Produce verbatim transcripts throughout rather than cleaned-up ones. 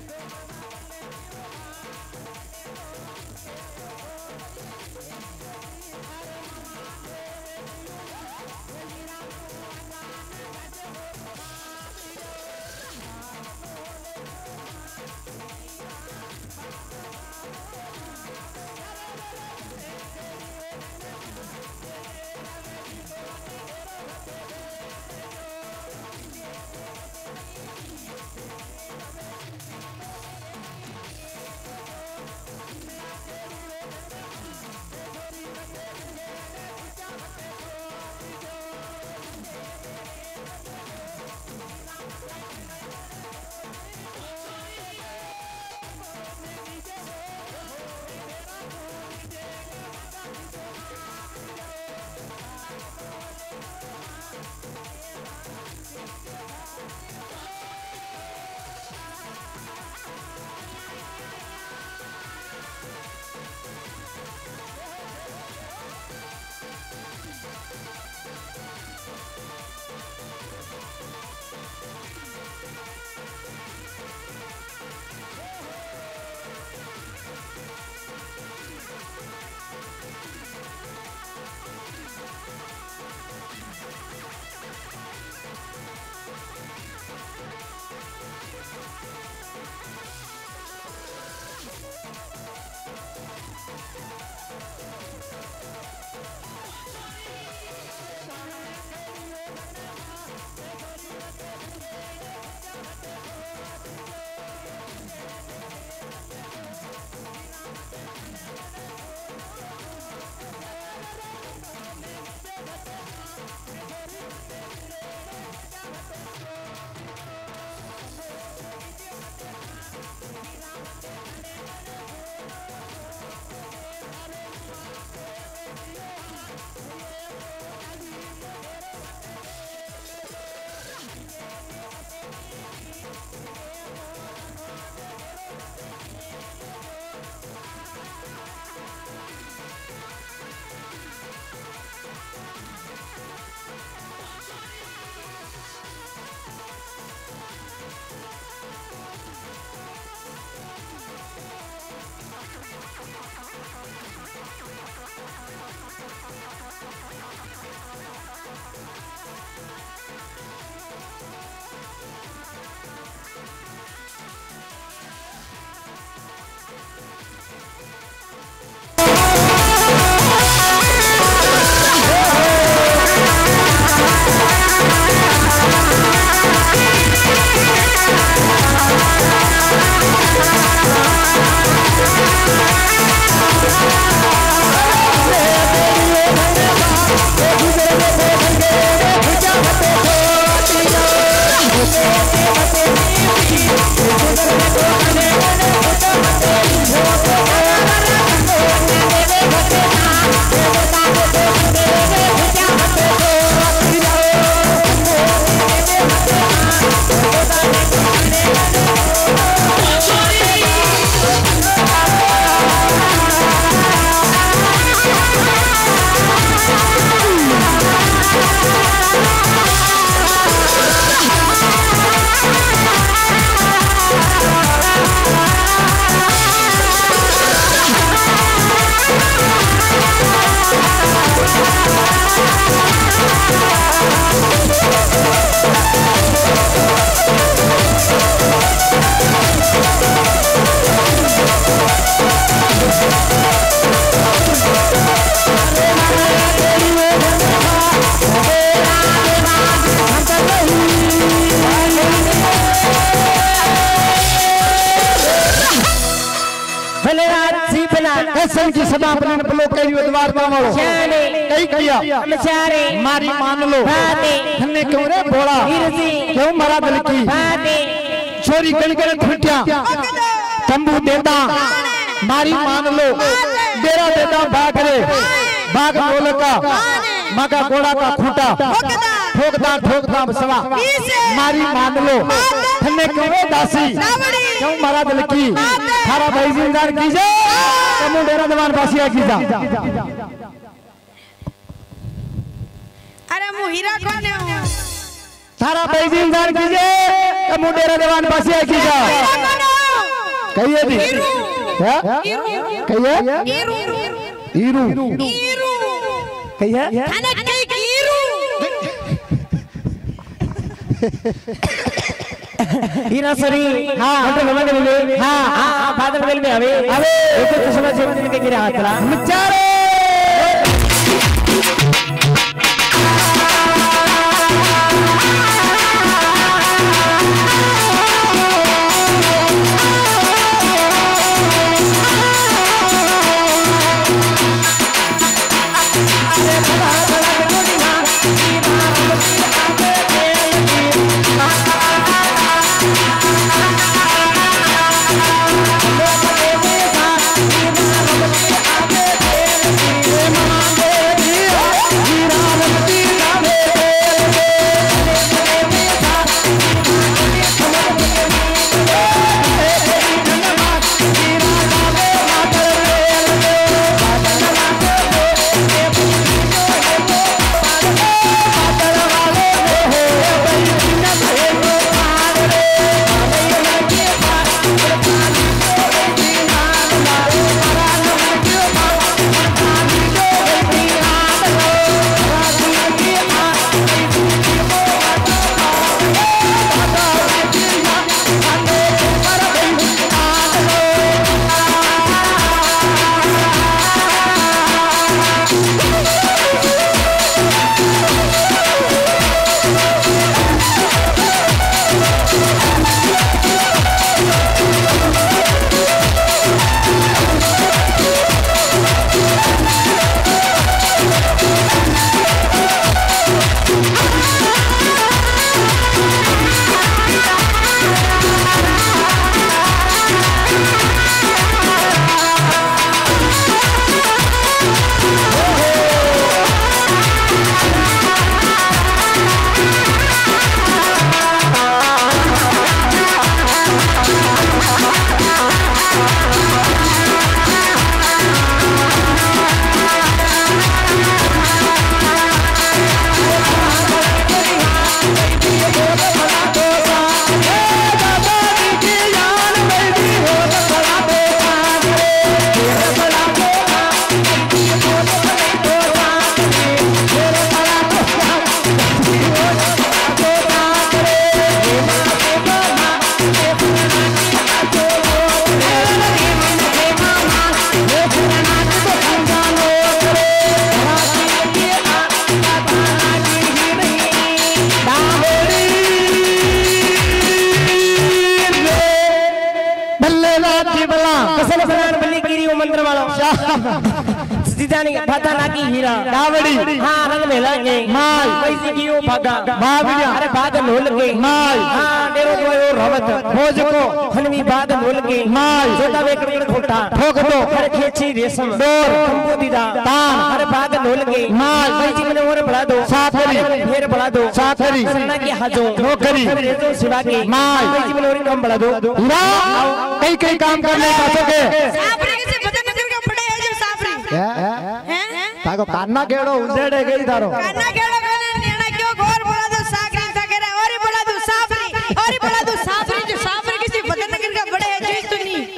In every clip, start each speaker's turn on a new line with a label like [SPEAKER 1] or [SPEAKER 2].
[SPEAKER 1] एसन की सभा अपने ब्लॉक के द्वार मामलो कई किया मारी मान लो हमने क्यों रे बोला क्यों मारा दिल की छोरी कल कर फुटिया तंबू देता मारी मान लो डेरा देता भाग रे भाग बोल का मगा घोड़ा का खूंटा ठोकता ठोकता सवा मारी मान लो हमने क्यों रे दासी क्यों मारा दिल की थारा भाई जिंदार कीजिए कमु डेरा दीवान बासिया कीजा
[SPEAKER 2] अरे मुहीरा कोने हो
[SPEAKER 1] थारा भाई जिंदार कीजिए कमु डेरा दीवान बासिया कीजा कहिए दी क्या कहिए ईरू कहिए
[SPEAKER 2] खाना कई ईरू
[SPEAKER 1] हीरा सरी हां मतलब नमन में हां हां बादल बेल में हवे हवे एक चश्मा जेब में के गिरा हाथला मचारे सीधानी भाता नाकी हीरा डावड़ी हां रंग में लगे माल पैसे की ओ भागा भाभिया अरे बादल होल के माल हां डेरो कोयो रोवत भोज को हनवी बादल होल के माल छोटा वेकड़ खोटा ठोक दो अरे खेची रेशम डोर कंपो दीदा तान अरे बादल होल के माल पैसे में और बढ़ा दो साथरी फिर बढ़ा दो साथरी सन्ना की हाजो नौकरी रेजो सिवा के माल पैसे में और कम बढ़ा दो हीरा कई कई काम करने पासोगे ताको कान्ना केड़ो उजेड़े गई थारो
[SPEAKER 2] कान्ना केड़ो कने नेना क्यों गोर बोला दो सागरी का करे और ही बोला दो साफरी और ही बोला दो साफरी जो साफरी किसी भद्रनगर का बड़े है जो तो नहीं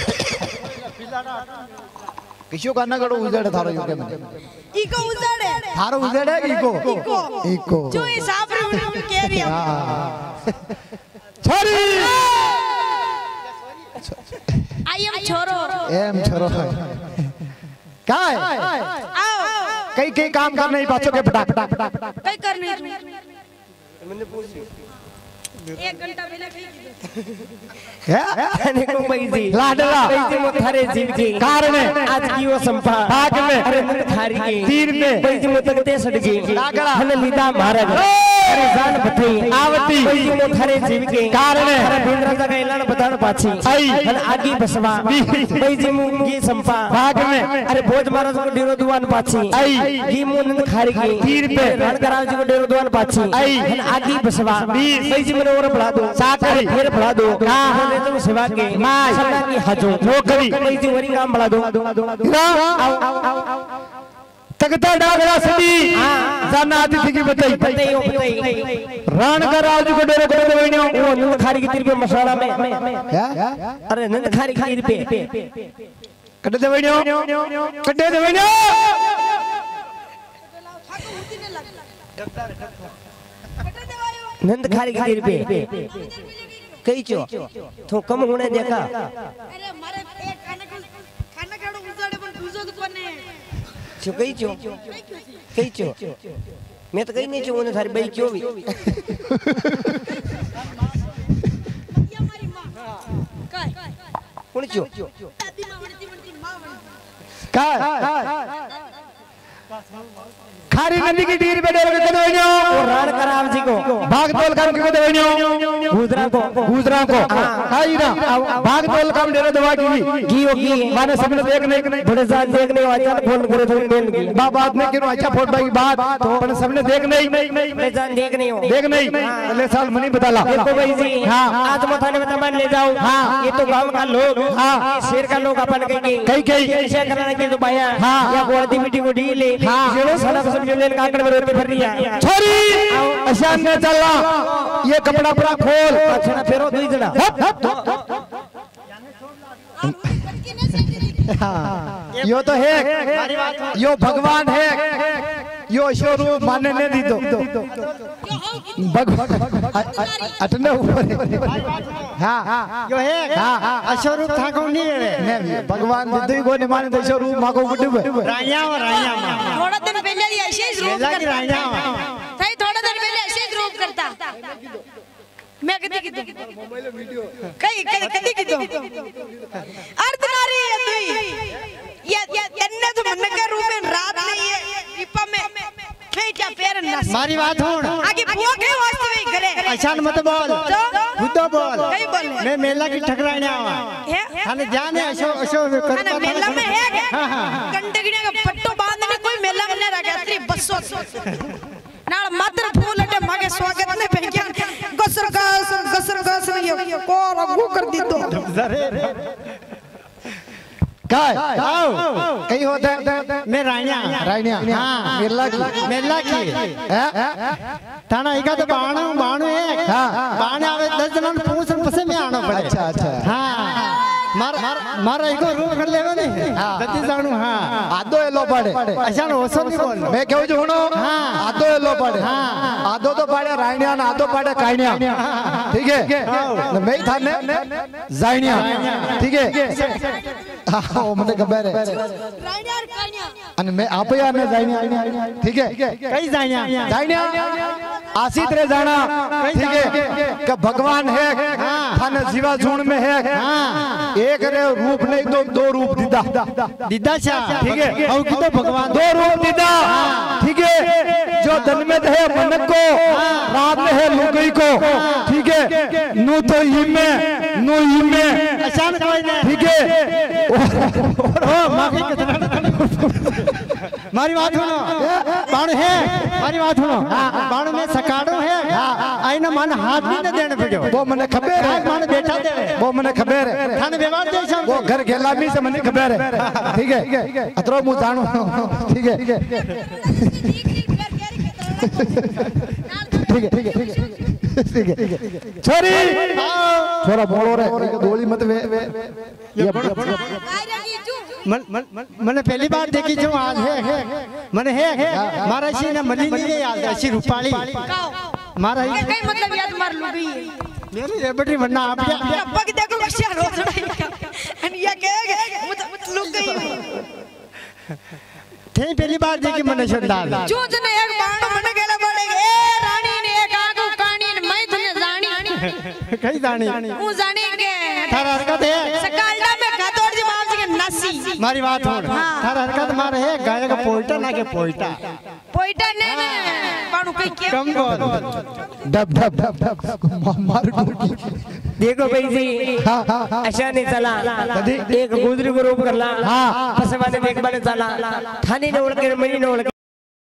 [SPEAKER 1] किसियो कान्ना केड़ो उजेड़े थारो यो के में
[SPEAKER 2] इको उजेड़े
[SPEAKER 1] थारो उजेड़े इको
[SPEAKER 2] इको
[SPEAKER 1] इको
[SPEAKER 2] जो ये साफरी उन के रिया
[SPEAKER 1] छोरी
[SPEAKER 2] आई एम छोरो
[SPEAKER 1] एम छोरो काय
[SPEAKER 2] आओ
[SPEAKER 1] कई कई काम करने ही पाछो के फटाक फटाक फटाक
[SPEAKER 2] कई करनी मैंने पूछी एक घंटा पहले कही
[SPEAKER 1] है
[SPEAKER 3] ने को पैसी
[SPEAKER 1] लाडला
[SPEAKER 3] पैसे मो थारे जीव की
[SPEAKER 1] कारण
[SPEAKER 3] आज की वो संपा
[SPEAKER 1] भाग में
[SPEAKER 3] अरे मन थारी की
[SPEAKER 1] तीर में
[SPEAKER 3] पैसे मो तकते सड़गी
[SPEAKER 1] लाडला
[SPEAKER 3] हन लीदा महाराज अरे जान बथई
[SPEAKER 1] आवती
[SPEAKER 3] पैसे मो थारे जीव के
[SPEAKER 1] कारण
[SPEAKER 3] अरे बिंद्रा का ऐलान बताण पाछी
[SPEAKER 1] आई
[SPEAKER 3] हन आगी बसवा पैसे मो की संपा
[SPEAKER 1] भाग में
[SPEAKER 3] अरे भोज महाराज को डेरो दुआन पाछी
[SPEAKER 1] आई
[SPEAKER 3] की मो नंद खारी की
[SPEAKER 1] तीर पे
[SPEAKER 3] रणकराज को डेरो दुआन पाछी
[SPEAKER 1] आई
[SPEAKER 3] हन आगी बसवा पैसे मो और बढ़ा दो
[SPEAKER 1] साथरी
[SPEAKER 3] फिर बढ़ा दो
[SPEAKER 1] हां
[SPEAKER 3] ने तुम सेवा के
[SPEAKER 1] मां
[SPEAKER 3] सन्ना की हजो
[SPEAKER 1] नौकरी
[SPEAKER 3] पैसे वरी काम बढ़ा दो
[SPEAKER 1] आओ तकता डागरा सदी जाना अतिथि की बताई
[SPEAKER 3] बताई हो बताई
[SPEAKER 1] रान का राज को डेरे को देवणियो
[SPEAKER 3] वो नंद खारी की तीर पे मसाला में
[SPEAKER 1] क्या
[SPEAKER 3] अरे नंद खारी की तीर पे
[SPEAKER 1] कटे देवणियो कटे देवणियो
[SPEAKER 3] नंद खारी की तीर पे कई चो तो कम होने देखा
[SPEAKER 2] अरे मारे एक खाना खाना काढो उजाडे पण तुझो कोने
[SPEAKER 3] चो कई चो कई चो मैं तो कहीं नहीं चो उन्हें थारी भाई क्यों भी
[SPEAKER 2] या मारी मां काय
[SPEAKER 3] कौन चो
[SPEAKER 2] दादी मां म्हणती म्हणती मां म्हणती
[SPEAKER 1] काय खारी नदी की तीर पे डेरे को देवणियो
[SPEAKER 3] और राण कराम जी को
[SPEAKER 1] भागतोल काम को देवणियो
[SPEAKER 3] गुजरा को
[SPEAKER 1] गुजरा को आई ना भागतोल काम डेरे दवा की
[SPEAKER 3] की होगी
[SPEAKER 1] माने सबने देख नहीं
[SPEAKER 3] बड़े जान देखने वाला फोन करे थोड़ी देन की
[SPEAKER 1] बा बात नहीं किनो अच्छा फोट भाई बात पर सबने देख नहीं
[SPEAKER 3] बड़े जान देख नहीं हो
[SPEAKER 1] देख नहीं अगले साल मनी बताला
[SPEAKER 3] देखो भाई जी
[SPEAKER 1] हाँ
[SPEAKER 3] आज मथाने में तमान ले जाओ हाँ ये तो गांव का लोग हाँ शेर का लोग अपन कहीं
[SPEAKER 1] कई कई
[SPEAKER 3] ऐसा करना के तो भाया
[SPEAKER 1] हाँ
[SPEAKER 3] या गोलती मिट्टी को ढीले
[SPEAKER 1] हाँ
[SPEAKER 3] जेड़ो साला सब जो लेन काकड़ में रोते फिर रही है
[SPEAKER 1] छोरी अशान ने चला ये कपड़ा पूरा खोल
[SPEAKER 3] अच्छा फेरो दुई जड़ा
[SPEAKER 1] यो तो है यो भगवान है यो स्वरूप मानने नहीं दी दो भगवान अटने ऊपर हाँ
[SPEAKER 4] यो है
[SPEAKER 1] हाँ हाँ
[SPEAKER 4] अशोरूप था कौन नहीं है
[SPEAKER 1] नहीं भगवान दिद्दी को नहीं माने तो स्वरूप माँ को बुद्धू
[SPEAKER 4] राजा और राजा
[SPEAKER 2] थोड़ा दिन पहले ही ऐसे ही रूप
[SPEAKER 4] राजा की
[SPEAKER 2] करता
[SPEAKER 4] राजा
[SPEAKER 2] सही थोड़ा दिन पहले ऐसे ही रूप करता मैं कदी की कई कदी कदी की दो अर्धनारी है तू ये ये अन्य तो मन का रूप में रात नहीं है इपा में खेचा पैर नस
[SPEAKER 4] मारी बात होण
[SPEAKER 2] आगे बुआ के वास्ते में करे
[SPEAKER 4] अशान मत बोल बुद्धो बोल
[SPEAKER 2] कई बोले
[SPEAKER 4] मैं मेला की ठकराने आवा
[SPEAKER 2] है
[SPEAKER 4] थाने जाने अशो अशो
[SPEAKER 2] खाना मेला में है कंटगिने का पट्टो बांधने कोई मेला में नहीं रखा तेरी बसो नाल मात्र फूल अटे मागे स्वागत ने पहन गसर गसर गसर गसर ये को रगू कर दी तो
[SPEAKER 1] काय कहीं होता है
[SPEAKER 4] मैं राजा
[SPEAKER 1] राइनिया
[SPEAKER 4] हाँ
[SPEAKER 1] मेला की
[SPEAKER 4] मेला की थाना इका तो बाणु बाणु है
[SPEAKER 1] हाँ
[SPEAKER 4] बाणे आवे दस जन पूछ पसे में आनो पड़े
[SPEAKER 1] अच्छा अच्छा
[SPEAKER 4] हाँ मार मारा इको रूप कर लेवे नहीं दती जानू हाँ
[SPEAKER 1] आदो एलो पड़े
[SPEAKER 4] अशान ओसो नहीं बोल
[SPEAKER 1] मैं क्यों जो हूँ
[SPEAKER 4] हाँ
[SPEAKER 1] आदो एलो पड़े आदो तो पड़े राइनिया ना आदो पड़े काइनिया ठीक है मैं था ने जाइनिया ठीक है हाँ वो मुझे खबर है
[SPEAKER 2] राइनिया कानिया
[SPEAKER 1] अन मैं आप ही आने जाइनिया ठीक है
[SPEAKER 4] कई जाइनिया
[SPEAKER 1] जाइनिया आसित रे जाना ठीक है कि भगवान है थाने जीवा झूण में है एक रे रूप नहीं दो दो रूप दीदा
[SPEAKER 4] दीदा शाह
[SPEAKER 1] ठीक है
[SPEAKER 4] और की तो भगवान
[SPEAKER 1] दो रूप दीदा ठीक है जो दिन में है मनक को रात में है लुगई को ठीक है नु तो ही में नु ही में
[SPEAKER 4] अशान कोई नहीं
[SPEAKER 1] ठीक है
[SPEAKER 4] ओ माफी कितना मारी बात सुनो बाण है मारी बात सुनो बाण में सकाड़ो है आई ना मन हाथ भी न देने पड़ो
[SPEAKER 1] वो मने खबर है
[SPEAKER 4] मन बेटा दे
[SPEAKER 1] वो मने खबर है
[SPEAKER 4] थाने व्यवहार दे शाम
[SPEAKER 1] वो घर गेलामी से मने खबर है ठीक है अतरो मु जानो ठीक है ठीक है ठीक है ठीक है ठीक है छोरी छोरा बोलो रे गोली मत वे ये
[SPEAKER 4] मन मन मैंने पहली बार देखी जो आज है मैंने है मारा सी ना मली नहीं याद ऐसी रूपाली मारा ही
[SPEAKER 2] कई मतलब याद मार लू गई
[SPEAKER 4] मेरी रेबटी बनना आप या
[SPEAKER 2] अब्बा की देखो क्या रोज ये के लू गई
[SPEAKER 4] थे पहली बार देखी मैंने शंदाल
[SPEAKER 2] जो जने एक बाण मन गेला बोले ए रानी ने एक आगू कहानी ने मैं तने जानी
[SPEAKER 4] कई जानी
[SPEAKER 2] हूं जानी के
[SPEAKER 4] थारा हरकत है
[SPEAKER 2] सकालडा में गातोड़ जी बाप जी के नसी
[SPEAKER 4] मारी बात हो थारा हरकत मारे है गाय का पोइटा ना के पोइटा
[SPEAKER 2] पोइटा ने ने बाणू कई के
[SPEAKER 4] कम बोल
[SPEAKER 1] डब डब डब डब मार गोली
[SPEAKER 3] देखो भाई जी
[SPEAKER 1] हाँ हाँ हाँ
[SPEAKER 3] ऐसा नहीं चला एक गुजरी को रूप करला हाँ फसवाने देख बने चला थाने ने ओढ़ के मनी ने ओढ़